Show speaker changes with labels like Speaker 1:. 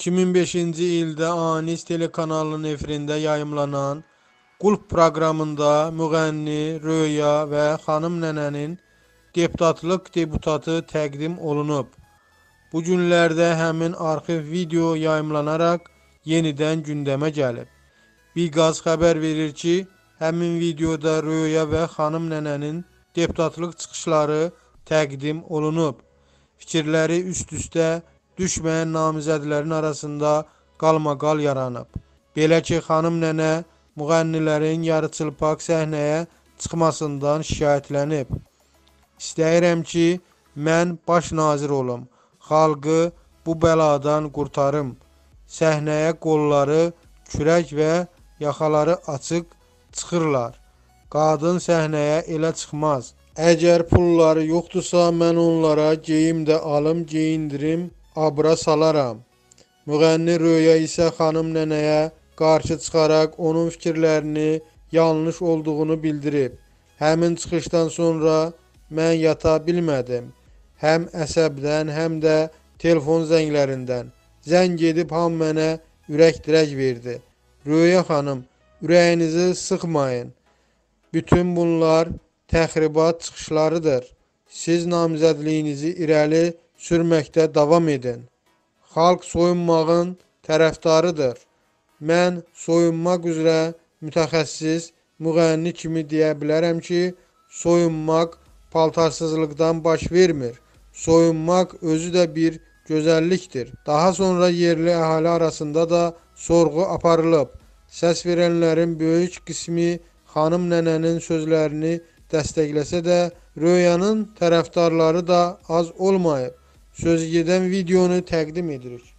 Speaker 1: 2005-ci ildə Anis telekanalının efirində yayımlanan Qulp proqramında müğənni Röya və xanım nənənin deputatlıq deputatı təqdim olunub. Bu günlərdə həmin arxiv video yayımlanaraq yenidən gündəmə gəlib. Biqaz xəbər verir ki, həmin videoda Röya və xanım nənənin deputatlıq çıxışları təqdim olunub. Fikirləri üst-üstə düşməyən namizədlərin arasında qalmaqal yaranıb. Belə ki, xanım nənə müğənnilərin yarıçılpaq səhnəyə çıxmasından şikayətlənib. İstəyirəm ki, mən baş nazir olum, xalqı bu bəladan qurtarım. Səhnəyə qolları, kürək və yaxaları açıq çıxırlar. Qadın səhnəyə elə çıxmaz. Əgər pulları yoxdursa, mən onlara geyim də alım, geyindirim, abra salaram. Müğənni Röya isə xanım nənəyə qarşı çıxaraq onun fikirlərini yanlış olduğunu bildirib. Həmin çıxışdan sonra mən yata bilmədim. Həm əsəbdən, həm də telefon zənglərindən. Zəng edib ham mənə ürək-dirək verdi. Röya xanım, ürəyinizi sıxmayın. Bütün bunlar təxribat çıxışlarıdır. Siz namizədliyinizi irəli sürməkdə davam edin. Xalq soyunmağın tərəfdarıdır. Mən soyunmaq üzrə mütəxəssis müğənni kimi deyə bilərəm ki, soyunmaq paltarsızlıqdan baş vermir. Soyunmaq özü də bir gözəllikdir. Daha sonra yerli əhali arasında da sorğu aparılıb. Səs verənlərin böyük qismi xanım nənənin sözlərini dəstəkləsə də, Röyanın tərəfdarları da az olmayıb. Sözü gedən videonu təqdim edirik.